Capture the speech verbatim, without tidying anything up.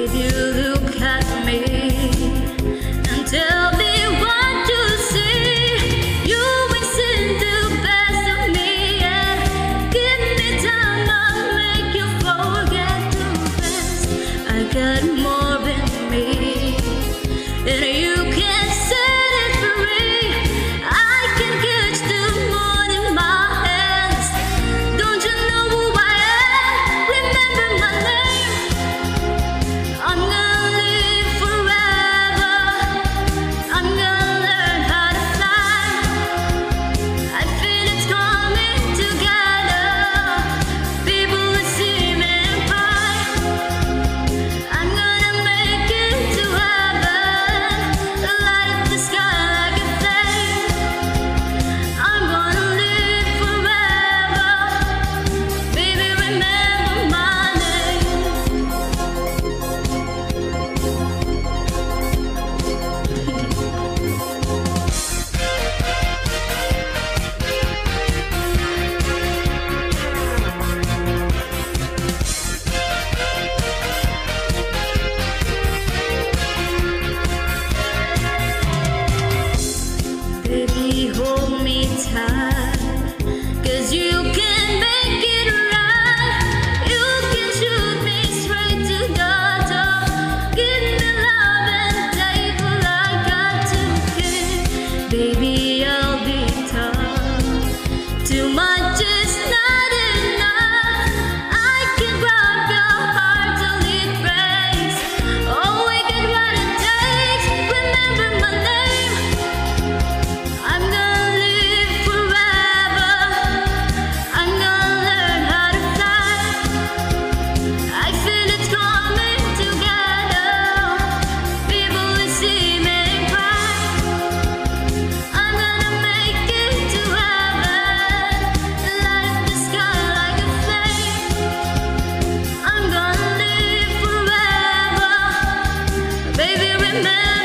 If you look at me and tell me what you see, you will see the best of me. And give me time, I'll make you forget the rest. I got more than me, and you can set it free. I can catch the moon in my hands. Don't you know who I am? Remember my name. I'm gonna live forever. I'm gonna learn how to fly. I feel it's coming together. People will see me and cry. I'm gonna make it to heaven, light up the sky like a flame. I'm gonna live forever. Baby, remember my name. Baby, hold me tight, 'cause you can make it right. You can shoot me straight to the top. Give me love and take what I got to give. Baby, I'll be tough. Too much is not enough. I can grab your heart till it breaks. Oh, we get what it takes. Remember my name. I'm gonna live forever. I'm gonna learn how to fly. I feel it's coming together. People will see me and cry. I'm gonna make it to heaven, light up the sky like a flame. I'm gonna live forever. Baby, remember